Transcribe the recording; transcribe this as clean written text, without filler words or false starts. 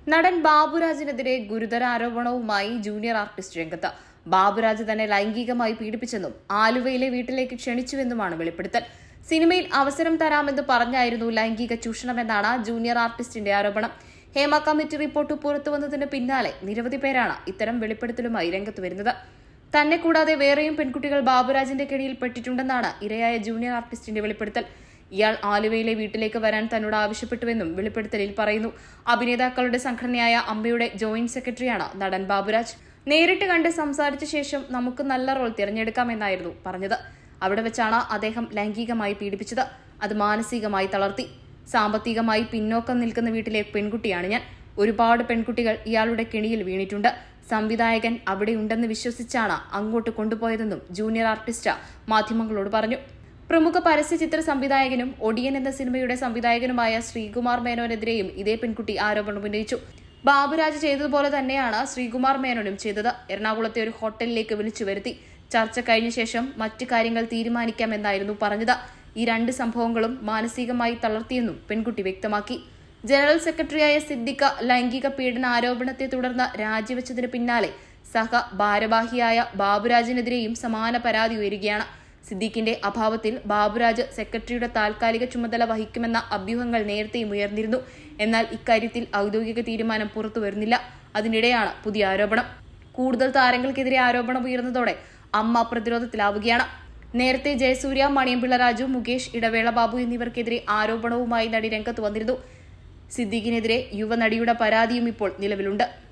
നടൻ ബാബുരാജിനെതിരെ ഗുരുതര ആരോപണവുമായി ജൂനിയർ ആർട്ടിസ്റ്റ് രംഗത്ത്. ബാബുരാജ് തന്നെ ലൈംഗികമായി പീഡിപ്പിച്ചെന്നും ആലുവയിലെ വീട്ടിലേക്ക് ക്ഷണിച്ചുവെന്നുമാണ് വെളിപ്പെടുത്തൽ. സിനിമയിൽ അവസരം തരാമെന്ന് പറഞ്ഞായിരുന്നു ലൈംഗിക ചൂഷണമെന്നാണ് ജൂനിയർ ആർട്ടിസ്റ്റിന്റെ ആരോപണം. ഹേമ കമ്മിറ്റി റിപ്പോർട്ട് പുറത്തുവന്നതിന് പിന്നാലെ നിരവധി പേരാണ് ഇത്തരം വെളിപ്പെടുത്തലുമായി രംഗത്ത് വരുന്നത്. തന്നെ കൂടാതെ വേറെയും പെൺകുട്ടികൾ ബാബുരാജിന്റെ കെണിയിൽ പെട്ടിട്ടുണ്ടെന്നാണ് ഇരയായ ജൂനിയർ ആർട്ടിസ്റ്റിന്റെ വെളിപ്പെടുത്തൽ. ഇയാൾ ആലുവയിലെ വീട്ടിലേക്ക് വരാൻ തന്നോട് ആവശ്യപ്പെട്ടുവെന്നും വെളിപ്പെടുത്തലിൽ പറയുന്നു. അഭിനേതാക്കളുടെ സംഘടനയായ അമ്മയുടെ ജോയിന്റ് സെക്രട്ടറിയാണ് നടൻ ബാബുരാജ്. നേരിട്ട് കണ്ട് സംസാരിച്ച ശേഷം നമുക്ക് നല്ല റോൾ തിരഞ്ഞെടുക്കാമെന്നായിരുന്നു പറഞ്ഞത്. അവിടെ വെച്ചാണ് അദ്ദേഹം ലൈംഗികമായി പീഡിപ്പിച്ചത്. അത് മാനസികമായി തളർത്തി. സാമ്പത്തികമായി പിന്നോക്കം നിൽക്കുന്ന വീട്ടിലെ പെൺകുട്ടിയാണ് ഞാൻ. ഒരുപാട് പെൺകുട്ടികൾ ഇയാളുടെ കെണിയിൽ വീണിട്ടുണ്ട്. സംവിധായകൻ അവിടെയുണ്ടെന്ന് വിശ്വസിച്ചാണ് അങ്ങോട്ട് കൊണ്ടുപോയതെന്നും ജൂനിയർ ആർട്ടിസ്റ്റ് മാധ്യമങ്ങളോട് പറഞ്ഞു. പ്രമുഖ പരസ്യചിത്ര സംവിധായകനും ഒടിയൻ എന്ന സിനിമയുടെ സംവിധായകനുമായ ശ്രീകുമാർ മേനോനെതിരെയും ഇതേ പെൺകുട്ടി ആരോപണം ഉന്നയിച്ചു. ബാബുരാജ് ചെയ്തതുപോലെ തന്നെയാണ് ശ്രീകുമാർ മേനോനും ചെയ്തത്. എറണാകുളത്തെ ഒരു ഹോട്ടലിലേക്ക് വിളിച്ചു വരുത്തി. ചർച്ച കഴിഞ്ഞ ശേഷം മറ്റു കാര്യങ്ങൾ തീരുമാനിക്കാമെന്നായിരുന്നു പറഞ്ഞത്. ഈ രണ്ട് സംഭവങ്ങളും മാനസികമായി തളർത്തിയെന്നും പെൺകുട്ടി വ്യക്തമാക്കി. ജനറൽ സെക്രട്ടറിയായ സിദ്ദിഖ ലൈംഗിക പീഡന ആരോപണത്തെ തുടർന്ന് രാജിവെച്ചതിന് പിന്നാലെ സഹ ഭാരവാഹിയായ ബാബുരാജിനെതിരെയും സമാന പരാതി ഉയരുകയാണ്. സിദ്ദിഖിന്റെ അഭാവത്തിൽ ബാബുരാജ് സെക്രട്ടറിയുടെ താൽക്കാലിക ചുമതല വഹിക്കുമെന്ന അഭ്യൂഹങ്ങൾ നേരത്തെയും ഉയർന്നിരുന്നു. എന്നാൽ ഇക്കാര്യത്തിൽ ഔദ്യോഗിക തീരുമാനം പുറത്തുവരുന്നില്ല. അതിനിടെയാണ് പുതിയ ആരോപണം. കൂടുതൽ താരങ്ങൾക്കെതിരെ ആരോപണം ഉയർന്നതോടെ അമ്മ പ്രതിരോധത്തിലാവുകയാണ്. നേരത്തെ ജയസൂര്യ, മണിയമ്പിള്ള രാജു, മുകേഷ്, ഇടവേള ബാബു എന്നിവർക്കെതിരെ ആരോപണവുമായി നടി രംഗത്ത് വന്നിരുന്നു. സിദ്ദിഖിനെതിരെ യുവനടിയുടെ പരാതിയും ഇപ്പോൾ നിലവിലുണ്ട്.